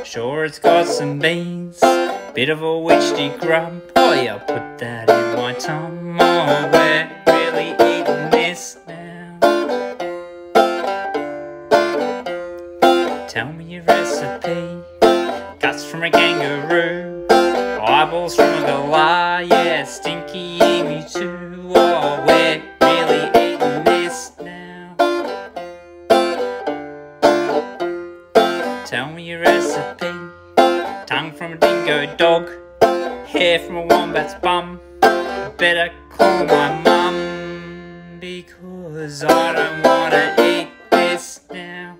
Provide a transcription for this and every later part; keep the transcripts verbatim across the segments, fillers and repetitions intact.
Sure, it's got some beans, bit of a witchy grub. Oh yeah, put that in my tum. Oh, we're really eating this now. Tell me your recipe. Guts from a kangaroo, eyeballs from a galah, yeah, stinky emu too. Oh, we're really eating this now. Tell me your recipe. Tongue from a dingo dog, hair from a wombat's bum. Better call my mum, because I don't wanna eat this now.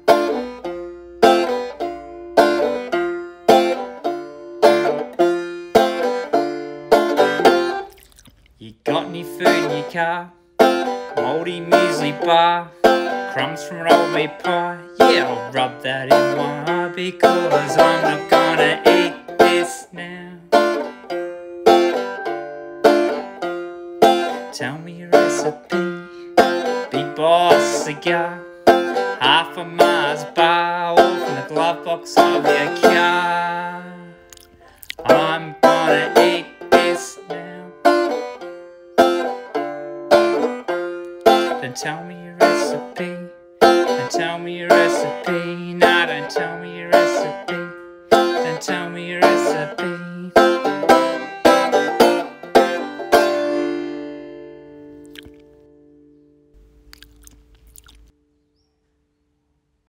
You got any food in your car? Moldy muesli bar, crumbs from an old meat pie. Yeah, I'll rub that in my eye, because I'm not gonna eat this now. Tell me your recipe. Big Boss cigar, half a Mars bar, all from the glove box of your car. I'm gonna eat this now. Then tell me your recipe. Then tell me your recipe. Nah, don't tell me your recipe.